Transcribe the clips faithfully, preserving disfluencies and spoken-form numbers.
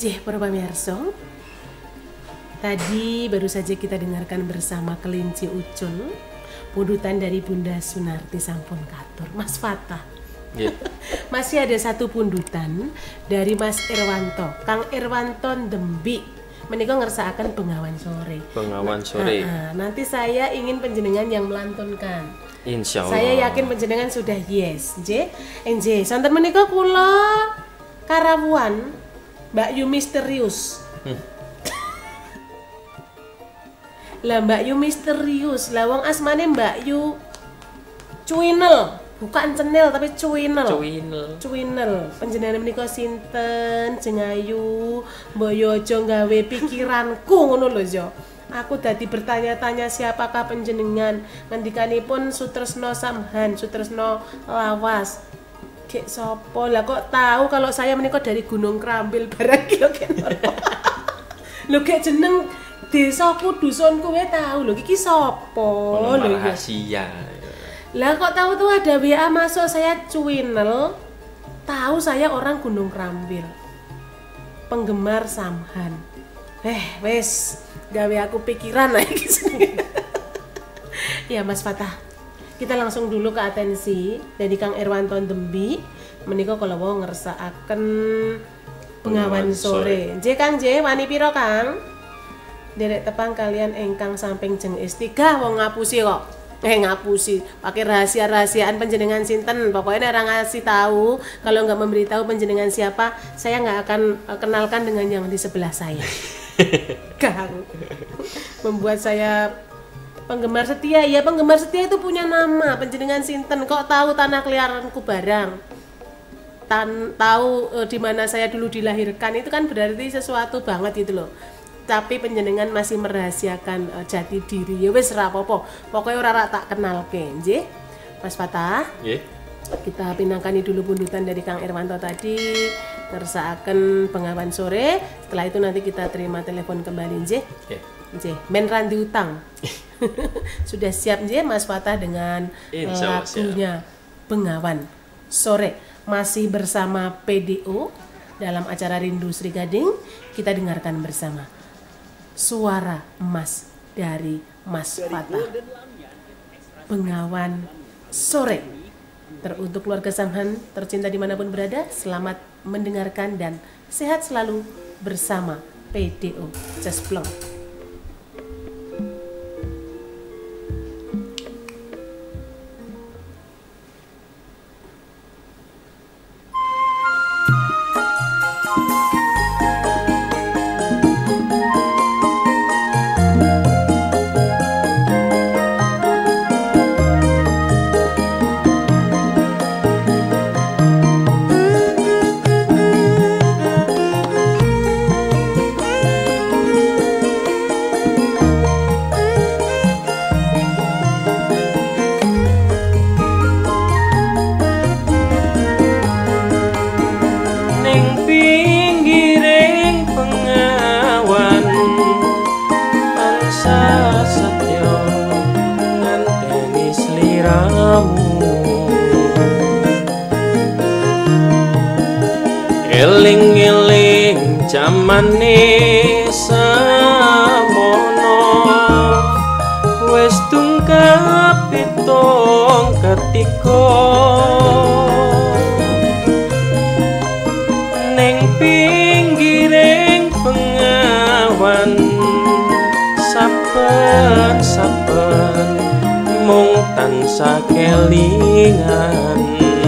Jeh, para pamirsa, tadi baru saja kita dengarkan bersama Kelinci Ucul, pundutan dari Bunda Sunarti sampun katur. Mas Fatah, yeah. Masih ada satu pundutan dari Mas Irwanto, Kang Irwanto Dembi. Menika ngersakaken Bengawan Sore. Bengawan Sore. Nah, nah, nanti saya ingin panjenengan yang melantunkan. Insya Allah. Saya yakin panjenengan sudah yes. Nggih. Nggih, santen menika kula karawuhan Mbak Yu misterius. Hmm. Lah Mbak Yu misterius, lah wong asmane Mbak Yu Cuinel, bukan cenil tapi Cuinel. Cuinel. Cuinel. Panjenengan menika sinten? Jengayu, mboyo aja gawe pikiranku ngono lho yo. Aku tadi bertanya-tanya siapakah panjenengan. Ngendikanipun Sutresno Samhan, Sutresno Lawas. Kek sopo lah kok tahu kalau saya menika dari Gunung Krambil barang kilo kenapa? Lho kek jeneng desaku dusunku wae tahu lho iki sopo lho rahasia. Lah kok tahu tuh ada W A masuk saya Cuinel. Tahu saya orang Gunung Krambil. Penggemar Samhan. Eh, wes gawe aku pikiran lagi sini. Ya Mas Fatah. Kita langsung dulu ke atensi dari Kang Irwanto Dembi. Menika kala wau ngersakaken Bengawan Sore. Nggih Kang, nggih wani pira Kang? Derek tepang kalian engkang samping jeng istigah wong ngapusi kok. Eh ngapusi, pakai rahasia-rahasiaan panjenengan sinten. Pokoknya orang ngasih tahu, kalau nggak memberitahu panjenengan siapa, saya nggak akan uh, kenalkan dengan yang di sebelah saya. Kang, membuat saya penggemar setia. Ya penggemar setia itu punya nama, panjenengan sinten. Kok tahu tanah keliaranku barang? Tan tahu uh, di mana saya dulu dilahirkan, itu kan berarti sesuatu banget gitu loh. Tapi panjenengan masih merahasiakan uh, jati diri. Ya wis ora apa-apa. Pokoke ora tak kenalke, nggih. Mas Fatah. Nggih. Kita pinangkani dulu pundutan dari Kang Irwanto tadi, ngersakaken Bengawan Sore. Setelah itu nanti kita terima telepon kembali, nggih. Nggih. Nggih, men randi utang. Sudah siap nggih Mas Fatah dengan lagunya Bengawan Sore. Masih bersama P D O dalam acara Rindu Sri Gading. Kita dengarkan bersama suara emas dari Mas Fatah, Bengawan Sore. Teruntuk keluarga Samhan tercinta dimanapun berada, selamat mendengarkan dan sehat selalu bersama P D O Cesplong. Eling-eling jamane samono wis tungkap pitung ketika ning pinggiring Bengawan saben-saben mung tansah kelingan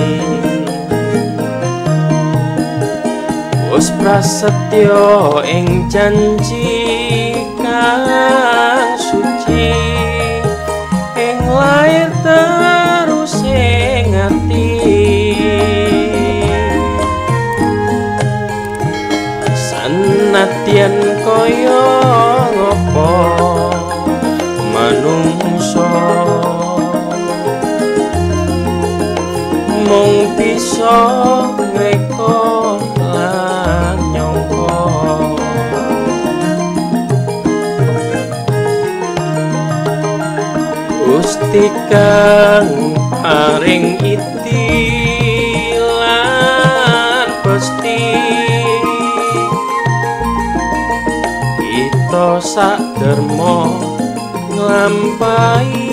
Wis prasetyo ing janji kang suci ing lair terus ing ati sanadyan kaya ngopo manungsa mung bisa ngreka Gusti kang paring itilan pasti kita saderma nglampahi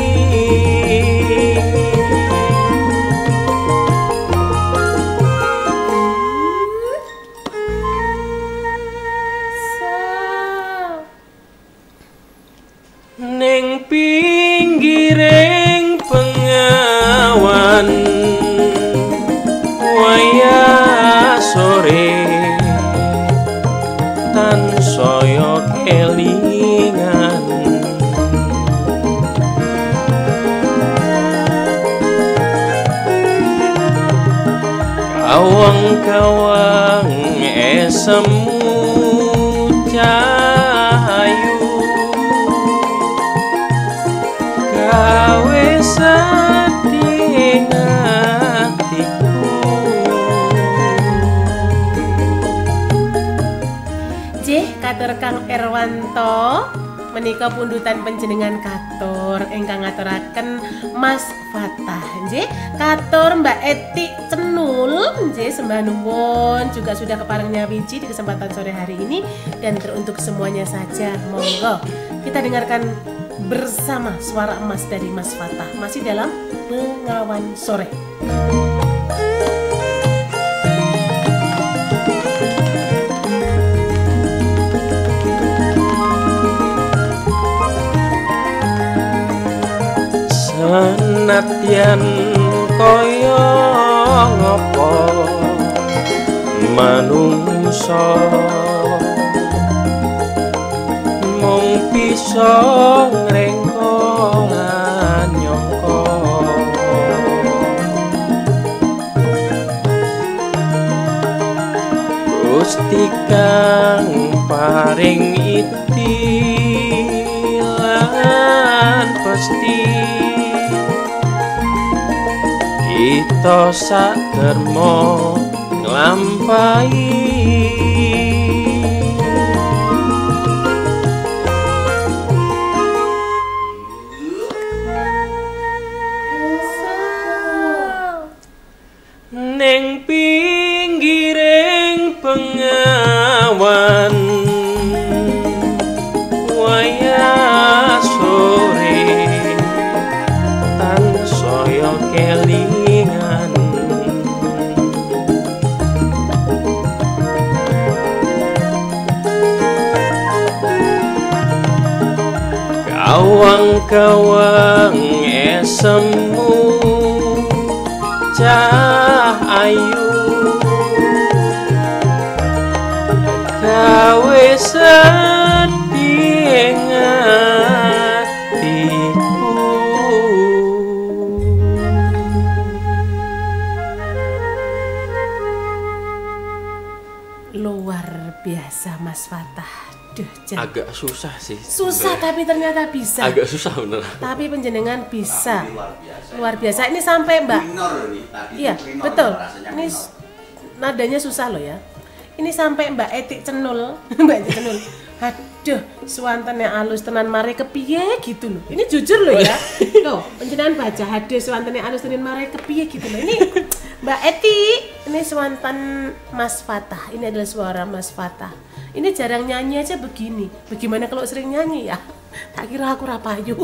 ning pinggiring pengawan wayah sore tansaya kelingan kawang-kawang esemu cahayu gawe sedih hatiku Jih katur Kang Erwanto menika pundutan panjenengan katur ingkang ngaturaken Mas Fatah nggih katur Mbak Eti Cenul nggih sembah nuwun juga sudah kepareng nyawiji di kesempatan sore hari ini dan teruntuk semuanya saja monggo kita dengarkan bersama suara emas dari Mas Fatah masih dalam Bengawan Sore. Senadyan kaya ngapa manungsa mung bisa ngrengko nyangka Gusti kang paring itilan pasti kita saderma nglampahi ning pinggiring pengawan wayah sore tansaya kelingan kawang-kawang esemu cahayu gawe sedih hatiku Luar biasa Mas Fatah. Duh, jen. Agak susah sih. Susah sebenernya. tapi ternyata bisa. Agak susah bener. Tapi penjenengan bisa. Luar biasa. Luar biasa. Ini sampai Mbak. Minor nih tadi. Iya, Minor, betul. rasanya Ini minor. nadanya susah loh ya. Ini sampai Mbak Eti Cenul, Mbak Eti Cenul. Aduh, suwantennya alus tenan mare kepiye gitu loh. Ini jujur loh ya. Loh, penjenengan baca hadis suwantennya alus tenan mare kepiye gitu loh. Ini Mbak Eti, ini suwanten Mas Fatah. Ini adalah suara Mas Fatah. Ini jarang nyanyi aja begini. Bagaimana kalau sering nyanyi ya? Tak kira aku rapayu.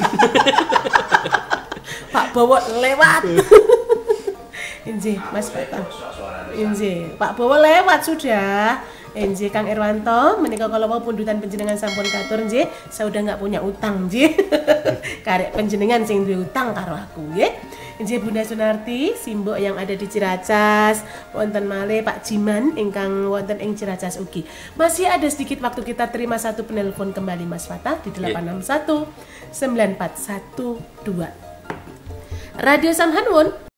Pak Bowo lewat. Inji, Mas Fatah. Inji, Pak Bowo lewat sudah. Inji, Kang Erwanto, menika kalau mau pundutan penjenengan sampun katur nggih, saya udah nggak punya utang nggih. Karek penjenengan sing duwe utang karo aku nggih. Inji Bunda Sunarti, simbok yang ada di Ciracas, wonten malih Pak Jiman ingkang wonten ing Ciracas ugi. Masih ada sedikit waktu kita terima satu penelpon kembali Mas Fatah di delapan enam satu sembilan empat satu dua. Radio Samhanwon